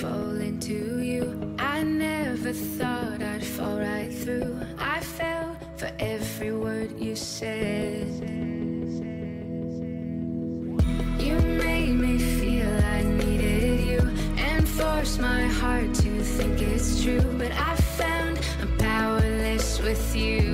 fall into you. I never thought I'd fall right through. I fell for every word you said. You made me feel I needed you and forced my heart to think it's true. But I found I'm powerless with you.